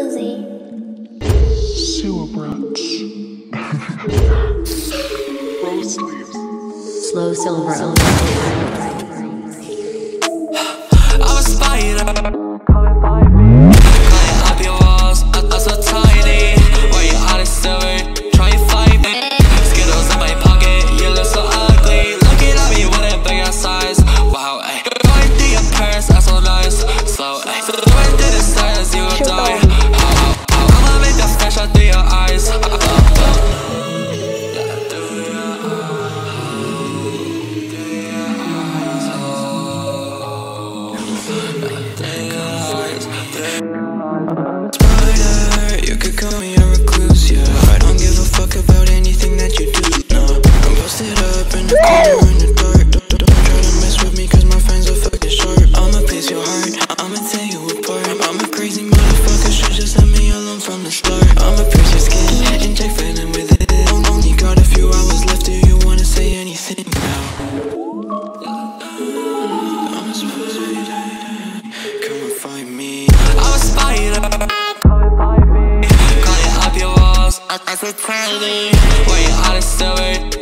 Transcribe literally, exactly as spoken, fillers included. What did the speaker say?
Uzi. Sewer brats. Rose sleeves. Slow silver. I'm a spider. Climb up your walls, I'm so tiny. Why you out of silver? Try and fight me. Skittles in my pocket, you look so ugly. Looking at me with a bigger size. Wow, ayy. Going through your purse, I'm so nice. Slow, ayy. Going through the stairs, you will die. How, how, how? I'ma make the flash out through your eyes. Uh, uh, uh. Spider, you could call me a recluse, yeah. I don't give a fuck about anything that you do, no. I'm posted up in the corner in the dark. Don't, don't, don't try to mess with me cause my friends are fucking sharp. I'ma pierce your heart, I'ma tear you apart. I'm a crazy motherfucker, should just let me alone from the start. I'ma pierce your skin, inject venom with it. Only got a few hours left, do you wanna say anything now? I'm a spider, come and find me. I'm a spider. Climb up your walls, I'm so tiny. Why you out of silver?